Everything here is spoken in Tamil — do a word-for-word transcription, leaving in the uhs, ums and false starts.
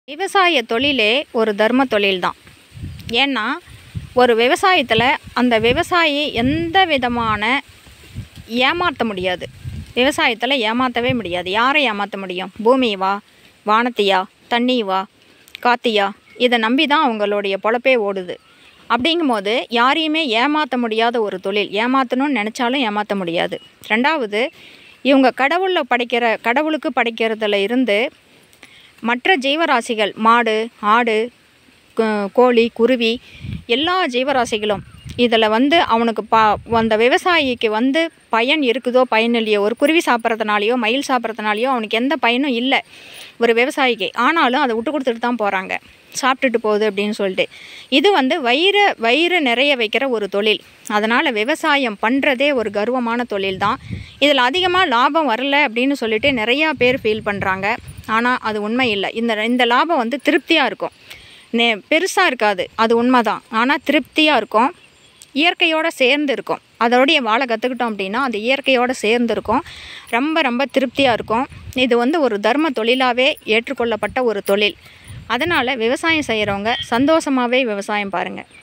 விவசாய தொழிலே ஒரு தர்ம தொழில் தான். ஏன்னா ஒரு விவசாயத்தில் அந்த விவசாயி எந்த விதமான ஏமாற்ற முடியாது. விவசாயத்தில் ஏமாற்றவே முடியாது. யாரை ஏமாற்ற முடியும்? பூமியவா, வானத்தையா, தண்ணியவா, காத்தியா, இதை நம்பி தான் அவங்களுடைய பொழப்பே ஓடுது. அப்படிங்கும்போது யாரையுமே ஏமாற்ற முடியாத ஒரு தொழில். ஏமாற்றணும்னு நினச்சாலும் ஏமாற்ற முடியாது. ரெண்டாவது, இவங்க கடவுளில் படைக்கிற கடவுளுக்கு படைக்கிறதுல இருந்து மற்ற ஜீவராசிகள், மாடு, ஆடு, கோழி, குருவி, எல்லா ஜீவராசிகளும் இதில் வந்து அவனுக்கு பா அந்த விவசாயிக்கு வந்து பயன் இருக்குதோ பயன் இல்லையோ, ஒரு குருவி சாப்பிட்றதுனாலையோ மயில் சாப்பிட்றதுனாலையோ அவனுக்கு எந்த பயனும் இல்லை ஒரு விவசாயிக்கு. ஆனாலும் அதை விட்டு கொடுத்துட்டு தான் போகிறாங்க, சாப்பிட்டுட்டு போகுது அப்படின்னு சொல்லிட்டு. இது வந்து வயிறு வயிறு நிறைய வைக்கிற ஒரு தொழில். அதனால் விவசாயம் பண்ணுறதே ஒரு கர்வமான தொழில் தான். இதில் அதிகமாக லாபம் வரல அப்படின்னு சொல்லிட்டு நிறையா பேர் ஃபீல் பண்ணுறாங்க. ஆனால் அது உண்மை இல்லை. இந்த இந்த லாபம் வந்து திருப்தியாக இருக்கும். நே பெருசாக இருக்காது, அது உண்மை தான். ஆனால் திருப்தியாக இருக்கும், இயற்கையோடு சேர்ந்து இருக்கும். அதோடைய வாழை கற்றுக்கிட்டோம் அப்படின்னா அது இயற்கையோடு சேர்ந்து இருக்கும், ரொம்ப ரொம்ப திருப்தியாக இருக்கும். இது வந்து ஒரு தர்ம தொழிலாகவே ஏற்றுக்கொள்ளப்பட்ட ஒரு தொழில். அதனால் விவசாயம் செய்கிறவங்க சந்தோஷமாகவே விவசாயம் பாருங்கள்.